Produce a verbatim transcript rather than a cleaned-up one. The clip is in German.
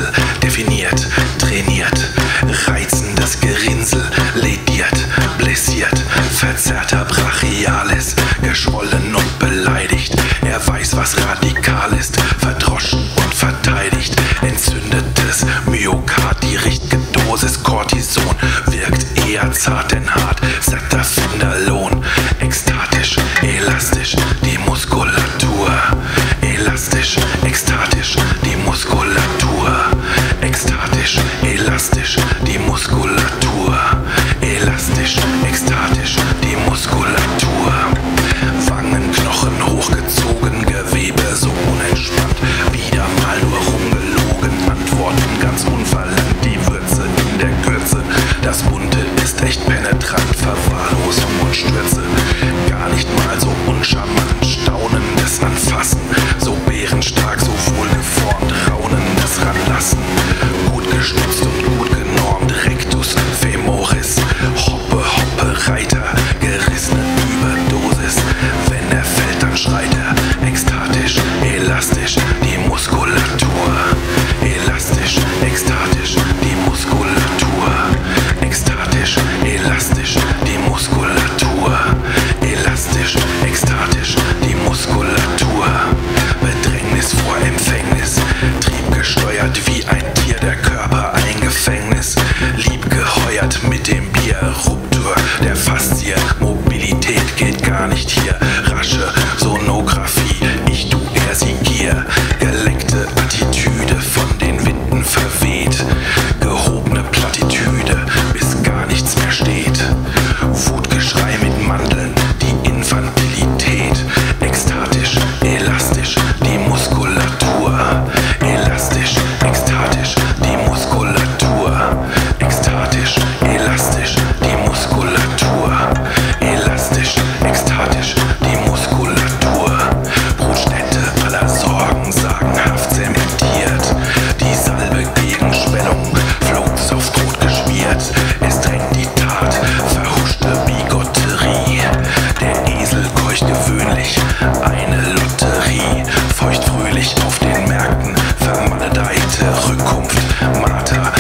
Pinsel, definiert, trainiert, reizendes Gerinnsel, lediert, blessiert, verzerrter Brachialis, geschwollen und beleidigt. Er weiß, was radikal ist, verdroschen und verteidigt. Entzündetes Myokard, die richtige Dosis Cortison, wirkt eher zart denn hart, satter Finderlohn. Ekstatisch, elastisch, die Muskulatur. Elastisch, ekstatisch, die Muskulatur. Ekstatisch, elastisch, die Muskulatur. Elastisch, ekstatisch, die Muskulatur. Wangenknochen hochgezogen, Gewebe so unentspannt. Wieder mal nur rumgelogen, Antworten ganz unverlangt. Die Würze in der Kürze, das Bunte ist echt penetrant. Verwahrlosung und Stürze, gar nicht mal so uncharmant. Staunendes Anfassen, so bärenstark, so wohlgeformt. Raunendes Ranlassen, gut gestützt und gut genormt. Rectus femoris, Hoppe, Hoppe, Reiter, gerissene Überdosis. Wenn er fällt, dann schreit er. Ekstatisch, elastisch, die Muskulatur. Elastisch, ekstatisch, die Muskulatur. Ekstatisch, elastisch, die Muskulatur. Elastisch, ekstatisch, die Muskulatur. Bedrängnis vor Empfängnis, triebgesteuert wie ein Tier, der Körper ein Gefängnis. Lieb geheuert mit dem Bier, Ruptur der Faszie, Mobilität geht gar nicht hier. Rasche Sonographie, ich, du, er, sie, Gier. Geleckte Attitüde, von den Winden verweht. Gehobene Plattitüde, bis gar nichts mehr steht. Wutgeschrei mit Mandeln, die Infantilität. Ekstatisch, elastisch, die Muskulatur. Elastisch, ekstatisch, die Muskulatur. Ekstatisch, elastisch, die Muskulatur. Elastisch, ekstatisch, die Muskulatur. Brutstätte aller Sorgen, sagenhaft zementiert. Die Salbe gegen Schwellung, flog softrot geschmiert. Es drängt die Tat, verhuschte Bigotterie. Der Esel keucht gewöhnlich, eine Lotterie. Feucht fröhlich auf den Märkten, vermaledeite Rückkunft. Marter